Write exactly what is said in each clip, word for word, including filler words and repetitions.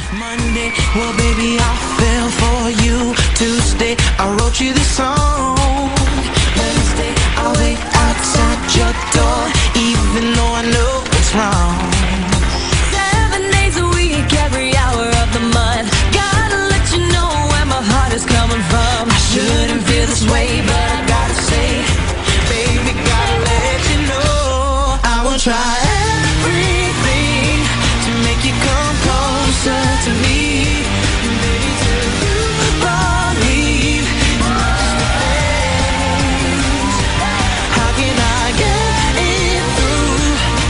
Monday, well baby I fell for you. Tuesday, I wrote you this song. Wednesday, I'll wait outside your door, even though I know it's wrong. Seven days a week, every hour of the month. Gotta let you know where my heart is coming from. I shouldn't feel this way, but I gotta say, baby, gotta let you know I will try everything to make you come closer to me. Baby, till you believe in just the things. How can I get it through?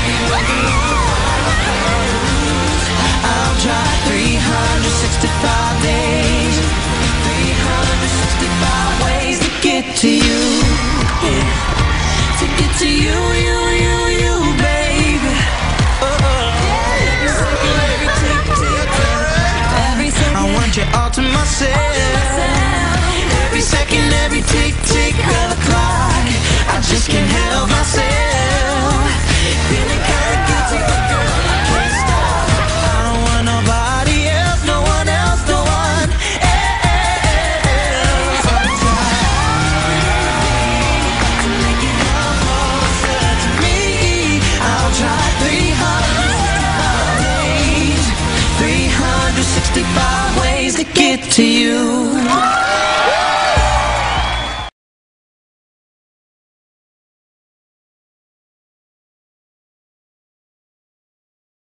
I'll try three hundred sixty-five days, three hundred sixty-five ways to get to you. Yeah. To get to you, you, you, you, baby. Oh, every second, every tick, tick, every second. I want you all to myself. Every second, every tick, tick of the clock. I just can't help myself. Feeling kinda guilty, but girl, I can't stop. I don't want nobody else, no one else, no one else. I'm trying to make you come closer to me. I'll try three hundred sixty-five days, three hundred sixty-five ways to get to you.